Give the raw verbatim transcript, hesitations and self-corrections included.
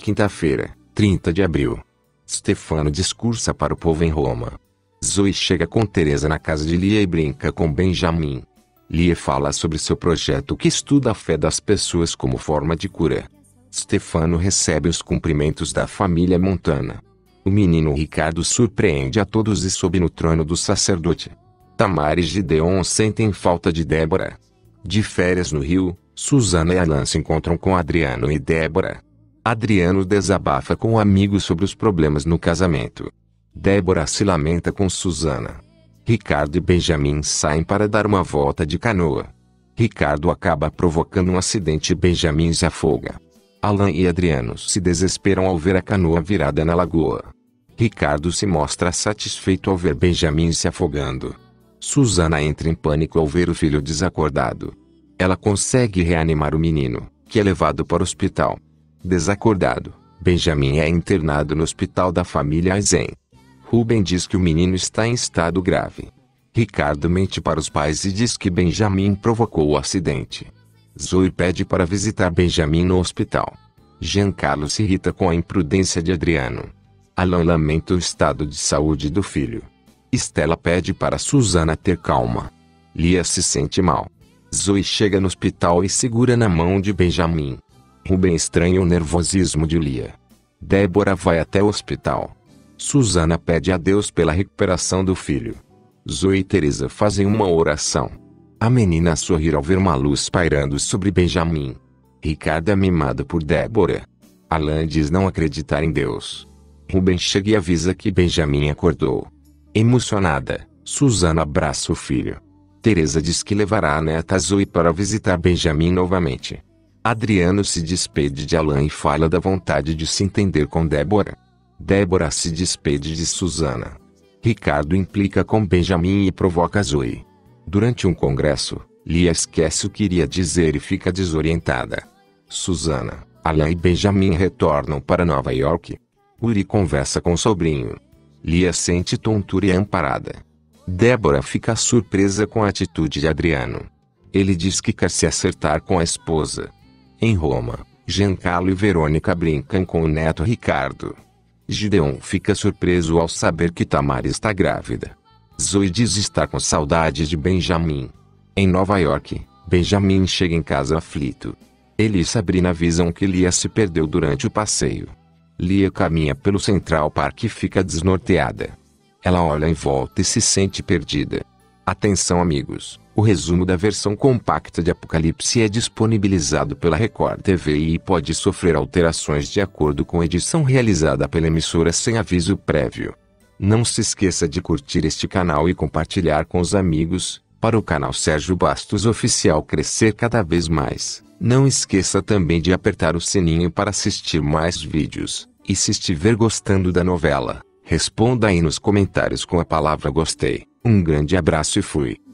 quinta-feira, trinta de abril. Stefano discursa para o povo em Roma. Zoe chega com Teresa na casa de Lia e brinca com Benjamin. Lia fala sobre seu projeto que estuda a fé das pessoas como forma de cura. Stefano recebe os cumprimentos da família Montana. O menino Ricardo surpreende a todos e sobe no trono do sacerdote. Tamar e Gideon sentem falta de Débora. De férias no Rio, Susana e Alan se encontram com Adriano e Débora. Adriano desabafa com o amigo sobre os problemas no casamento. Débora se lamenta com Susana. Ricardo e Benjamin saem para dar uma volta de canoa. Ricardo acaba provocando um acidente e Benjamin se afoga. Alan e Adriano se desesperam ao ver a canoa virada na lagoa. Ricardo se mostra satisfeito ao ver Benjamin se afogando. Susana entra em pânico ao ver o filho desacordado. Ela consegue reanimar o menino, que é levado para o hospital. Desacordado, Benjamin é internado no hospital da família Aizen. Ruben diz que o menino está em estado grave. Ricardo mente para os pais e diz que Benjamin provocou o acidente. Zoe pede para visitar Benjamin no hospital. Giancarlo se irrita com a imprudência de Adriano. Alan lamenta o estado de saúde do filho. Stella pede para Susana ter calma. Lia se sente mal. Zoe chega no hospital e segura na mão de Benjamin. Ruben estranha o nervosismo de Lia. Débora vai até o hospital. Susana pede a Deus pela recuperação do filho. Zoe e Teresa fazem uma oração. A menina sorri ao ver uma luz pairando sobre Benjamin. Ricardo é mimado por Débora. Alan diz não acreditar em Deus. Ruben chega e avisa que Benjamin acordou. Emocionada, Susana abraça o filho. Teresa diz que levará a neta Zoe para visitar Benjamin novamente. Adriano se despede de Alan e fala da vontade de se entender com Débora. Débora se despede de Susana. Ricardo implica com Benjamin e provoca Zoe. Durante um congresso, Lia esquece o que iria dizer e fica desorientada. Susana, Alan e Benjamin retornam para Nova York. Uri conversa com o sobrinho. Lia sente tontura e é amparada. Débora fica surpresa com a atitude de Adriano. Ele diz que quer se acertar com a esposa. Em Roma, Giancarlo e Verônica brincam com o neto Ricardo. Gideon fica surpreso ao saber que Tamar está grávida. Zoe diz estar com saudades de Benjamin. Em Nova York, Benjamin chega em casa aflito. Ele e Sabrina avisam que Lia se perdeu durante o passeio. Lia caminha pelo Central Park e fica desnorteada. Ela olha em volta e se sente perdida. Atenção amigos, o resumo da versão compacta de Apocalipse é disponibilizado pela Record T V e pode sofrer alterações de acordo com a edição realizada pela emissora sem aviso prévio. Não se esqueça de curtir este canal e compartilhar com os amigos, para o canal Sérgio Bastos Oficial crescer cada vez mais. Não esqueça também de apertar o sininho para assistir mais vídeos, e se estiver gostando da novela, responda aí nos comentários com a palavra gostei. Um grande abraço e fui.